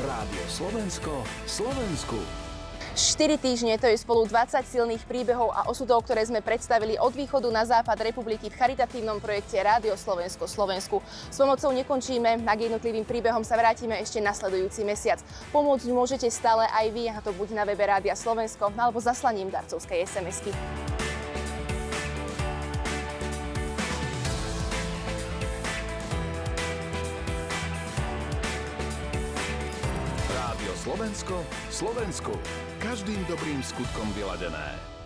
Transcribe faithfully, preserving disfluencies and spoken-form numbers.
Rádio Slovensko, Slovensku. štyri týždne, to je spolu dvadsať silných príbehov a osudov, ktoré sme predstavili od východu na západ republiky v charitatívnom projekte Rádio Slovensko Slovensku. S pomocou nekončíme, a k jednotlivým príbehom sa vrátime ešte nasledujúci mesiac. Pomôcť môžete stále aj vy, a to buď na webe Rádia Slovensko, alebo zaslaním darcovskej es em esky. Rádio Slovensko, Slovensku. Každým dobrým skutkom vyladené.